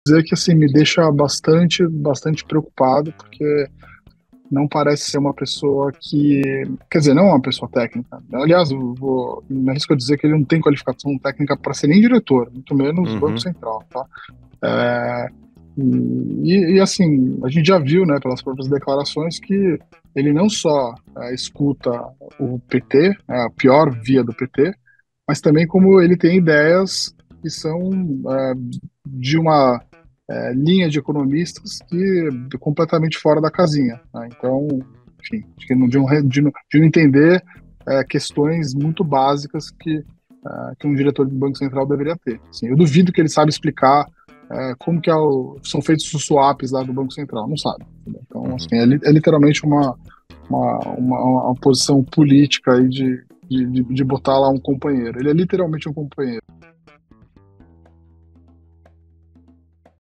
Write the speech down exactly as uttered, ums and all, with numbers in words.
dizer que assim, me deixa bastante, bastante preocupado, porque não parece ser uma pessoa que... Quer dizer, não é uma pessoa técnica. Aliás, eu vou, me arrisco a dizer que ele não tem qualificação técnica para ser nem diretor, muito menos Banco Uhum. Central, tá? É, e, e, assim, a gente já viu, né, pelas próprias declarações, que ele não só é, escuta o P T, é, a pior via do P T, mas também como ele tem ideias que são é, de uma é, linha de economistas que é completamente fora da casinha, né? Então, enfim, acho que não- de, um, re- de, não- de não entender é, questões muito básicas que, é, que um diretor do Banco Central deveria ter. Assim, eu duvido que ele saiba explicar é, como que é o- são feitos os swaps lá do Banco Central, não sabe. Entendeu? Então, Uhum. assim, é, li- é literalmente uma, uma, uma, uma posição política aí de, de, de, de botar lá um companheiro. Ele é literalmente um companheiro.